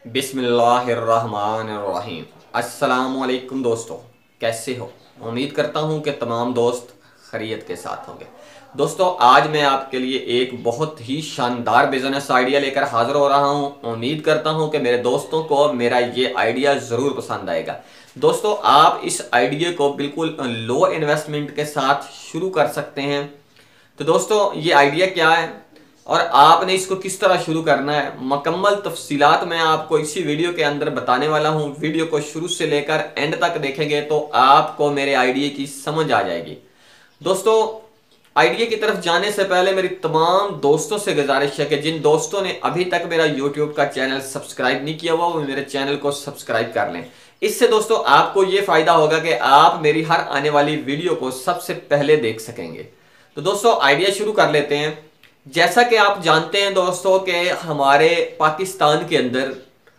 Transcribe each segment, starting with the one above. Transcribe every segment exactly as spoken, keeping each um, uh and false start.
बिस्मिल्लाहिर्रहमानिर्रहीम। अस्सलामुअलैकुम दोस्तों, कैसे हो? उम्मीद करता हूँ कि तमाम दोस्त खैरियत के साथ होंगे। दोस्तों, आज मैं आपके लिए एक बहुत ही शानदार बिजनेस आइडिया लेकर हाजिर हो रहा हूँ। उम्मीद करता हूँ कि मेरे दोस्तों को मेरा ये आइडिया ज़रूर पसंद आएगा। दोस्तों, आप इस आइडिया को बिल्कुल लो इन्वेस्टमेंट के साथ शुरू कर सकते हैं। तो दोस्तों, ये आइडिया क्या है और आपने इसको किस तरह शुरू करना है, मुकम्मल तफसीलात मैं आपको इसी वीडियो के अंदर बताने वाला हूं। वीडियो को शुरू से लेकर एंड तक देखेंगे तो आपको मेरे आइडिया की समझ आ जाएगी। दोस्तों, आइडिया की तरफ जाने से पहले मेरी तमाम दोस्तों से गुजारिश है कि जिन दोस्तों ने अभी तक मेरा यूट्यूब का चैनल सब्सक्राइब नहीं किया हुआ वो मेरे चैनल को सब्सक्राइब कर लें। इससे दोस्तों आपको ये फायदा होगा कि आप मेरी हर आने वाली वीडियो को सबसे पहले देख सकेंगे। तो दोस्तों, आइडिया शुरू कर लेते हैं। जैसा कि आप जानते हैं दोस्तों कि हमारे पाकिस्तान के अंदर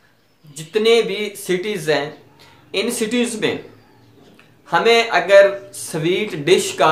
जितने भी सिटीज़ हैं, इन सिटीज़ में हमें अगर स्वीट डिश का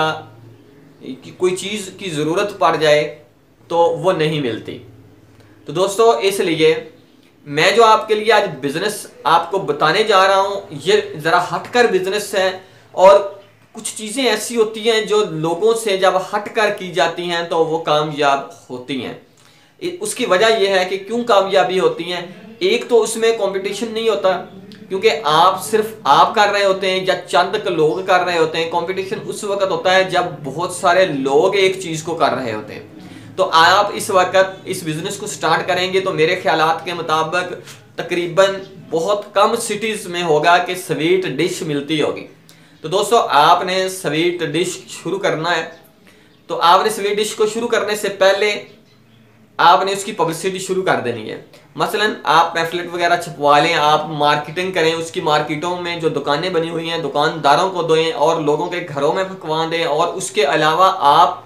कोई चीज़ की ज़रूरत पड़ जाए तो वो नहीं मिलती। तो दोस्तों, इसलिए मैं जो आपके लिए आज बिज़नेस आपको बताने जा रहा हूँ ये ज़रा हटकर बिज़नेस है। और कुछ चीज़ें ऐसी होती हैं जो लोगों से जब हटकर की जाती हैं तो वो कामयाब होती हैं। उसकी वजह यह है कि क्यों कामयाबी होती हैं। एक तो उसमें कंपटीशन नहीं होता, क्योंकि आप सिर्फ आप कर रहे होते हैं या चंद लोग कर रहे होते हैं। कंपटीशन उस वक्त होता है जब बहुत सारे लोग एक चीज़ को कर रहे होते हैं। तो आप इस वक्त इस बिज़नेस को स्टार्ट करेंगे तो मेरे ख्यालात के मुताबिक तकरीबन बहुत कम सिटीज़ में होगा कि स्वीट डिश मिलती होगी। तो दोस्तों, आपने स्वीट डिश शुरू करना है। तो आपने स्वीट डिश को शुरू करने से पहले आपने उसकी पब्लिसिटी शुरू कर देनी है। मसलन आप पैम्फलेट वगैरह छपवा लें, आप मार्केटिंग करें, उसकी मार्केटों में जो दुकानें बनी हुई हैं दुकानदारों को दें और लोगों के घरों में पकवा दें। और उसके अलावा आप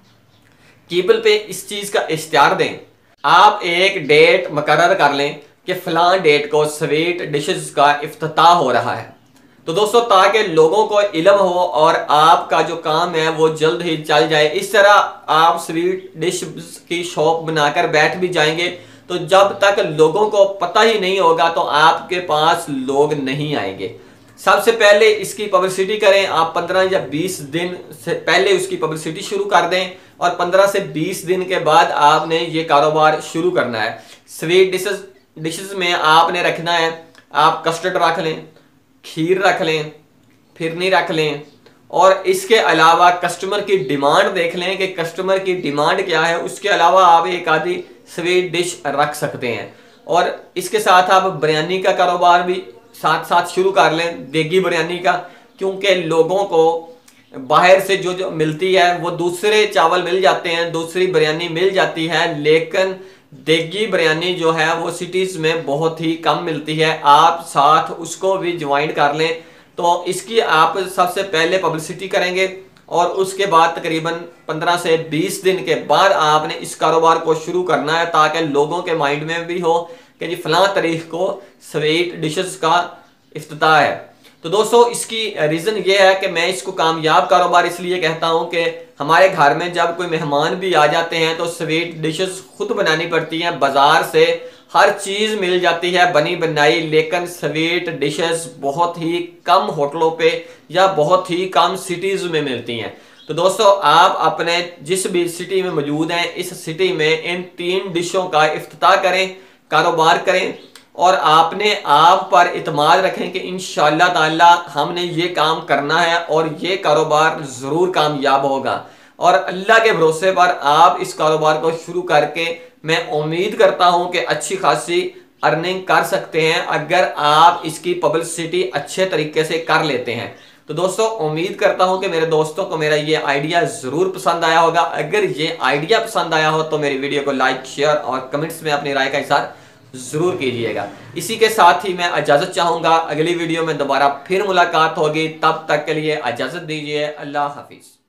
केबल पे इस चीज़ का इश्तिहार दें। आप एक डेट मुकर्रर कर लें कि फ़लाँ डेट को स्वीट डिशेस का इफ्तिताह हो रहा है। तो दोस्तों, ताकि लोगों को इल्म हो और आपका जो काम है वो जल्द ही चल जाए। इस तरह आप स्वीट डिश की शॉप बनाकर बैठ भी जाएंगे तो जब तक लोगों को पता ही नहीं होगा तो आपके पास लोग नहीं आएंगे। सबसे पहले इसकी पब्लिसिटी करें। आप पंद्रह या बीस दिन से पहले उसकी पब्लिसिटी शुरू कर दें और पंद्रह से बीस दिन के बाद आपने ये कारोबार शुरू करना है। स्वीट डिशेस डिशेस में आपने रखना है, आप कस्टर्ड रख लें, खीर रख लें, फिरनी रख लें। और इसके अलावा कस्टमर की डिमांड देख लें कि कस्टमर की डिमांड क्या है। उसके अलावा आप एक आधी स्वीट डिश रख सकते हैं। और इसके साथ आप बिरयानी का कारोबार भी साथ साथ शुरू कर लें, देगी बिरयानी का, क्योंकि लोगों को बाहर से जो जो मिलती है वो दूसरे चावल मिल जाते हैं, दूसरी बिरयानी मिल जाती है, लेकिन देगी बिरयानी जो है वो सिटीज़ में बहुत ही कम मिलती है। आप साथ उसको भी ज्वाइन कर लें। तो इसकी आप सबसे पहले पब्लिसिटी करेंगे और उसके बाद तकरीबन पंद्रह से बीस दिन के बाद आपने इस कारोबार को शुरू करना है, ताकि लोगों के माइंड में भी हो कि जी फलां तारीख को स्वीट डिशेस का इफ्तिताह है। तो दोस्तों, इसकी रीज़न ये है कि मैं इसको कामयाब कारोबार इसलिए कहता हूँ कि हमारे घर में जब कोई मेहमान भी आ जाते हैं तो स्वीट डिशेस खुद बनानी पड़ती हैं। बाज़ार से हर चीज़ मिल जाती है बनी बनाई, लेकिन स्वीट डिशेस बहुत ही कम होटलों पे या बहुत ही कम सिटीज़ में मिलती हैं। तो दोस्तों, आप अपने जिस भी सिटी में मौजूद हैं इस सिटी में इन तीन डिशों का इफ्तिताह करें, कारोबार करें और आपने आप पर इत्मीनान रखें कि इंशाअल्लाह ताला हमने ये काम करना है और ये कारोबार ज़रूर कामयाब होगा। और अल्लाह के भरोसे पर आप इस कारोबार को शुरू करके मैं उम्मीद करता हूं कि अच्छी खासी अर्निंग कर सकते हैं अगर आप इसकी पब्लिसिटी अच्छे तरीके से कर लेते हैं। तो दोस्तों, उम्मीद करता हूं कि मेरे दोस्तों को मेरा ये आइडिया ज़रूर पसंद आया होगा। अगर ये आइडिया पसंद आया हो तो मेरी वीडियो को लाइक, शेयर और कमेंट्स में अपनी राय का इज़हार ज़रूर कीजिएगा। इसी के साथ ही मैं इजाज़त चाहूँगा, अगली वीडियो में दोबारा फिर मुलाकात होगी। तब तक के लिए इजाज़त दीजिए। अल्लाह हाफिज़।